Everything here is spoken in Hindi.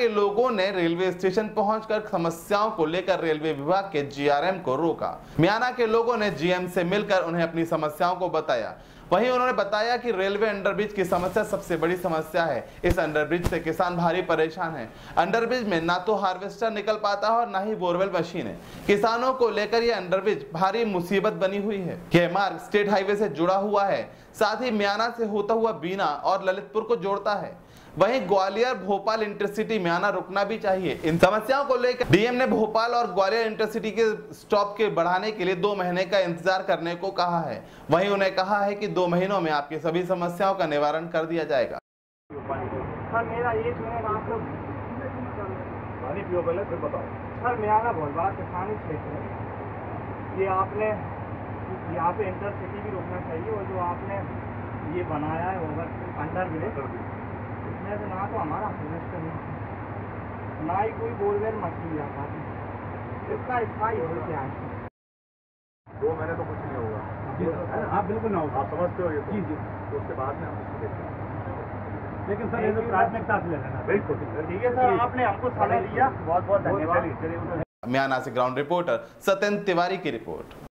के लोगों ने रेलवे स्टेशन पहुंचकर समस्याओं को लेकर रेलवे विभाग के जीआरएम को रोका। मियाना के लोगों ने जीएम से मिलकर उन्हें अपनी समस्याओं को बताया। वहीं उन्होंने बताया कि रेलवे अंडरब्रिज की समस्या सबसे बड़ी समस्या है। इस अंडरब्रिज से किसान भारी परेशान है। अंडरब्रिज में ना तो हार्वेस्टर निकल पाता है और ना ही बोरवेल मशीन है। किसानों को लेकर यह अंडरब्रिज भारी मुसीबत बनी हुई है। यह मार्ग स्टेट हाईवे से जुड़ा हुआ है, साथ ही म्याना से होता हुआ बीना और ललितपुर को जोड़ता है। वहीं ग्वालियर भोपाल इंटरसिटी म्याना रुकना भी चाहिए। इन समस्याओं को लेकर डीएम ने भोपाल और ग्वालियर इंटरसिटी के स्टॉप के बढ़ाने के लिए 2 महीने का इंतजार करने को कहा है। वहीं उन्हें कहा है कि 2 महीनों में आपकी सभी समस्याओं का निवारण कर दिया जाएगा। सर मेरा ये सुनेगा आप लोग, पानी पियो पहले फिर बताओ। सर म्याना बहुत बड़ा किसानी क्षेत्र है। ये आपने यहाँ पे इंटरसिटी भी रोकना चाहिए और जो आपने ये बनाया है ओवर अंडरब्रिज, इसमें से ना तो हमारा हार्वेस्टर नहीं, ना ही कोई बोरवेल मशीन जा पाती। इसका स्थायी हो क्या है? 2 महीने तो कुछ नहीं होगा। आप बिल्कुल ना हो, आप समझते हो ये तो? जी। तो उसके बाद में हम इसको देखते हैं। लेकिन सर ये तो प्राथमिकता से लेना। बिल्कुल ठीक है सर, आपने हमको समय दिया, बहुत बहुत धन्यवाद। म्याना से ग्राउंड रिपोर्टर सत्येंद्र तिवारी की रिपोर्ट।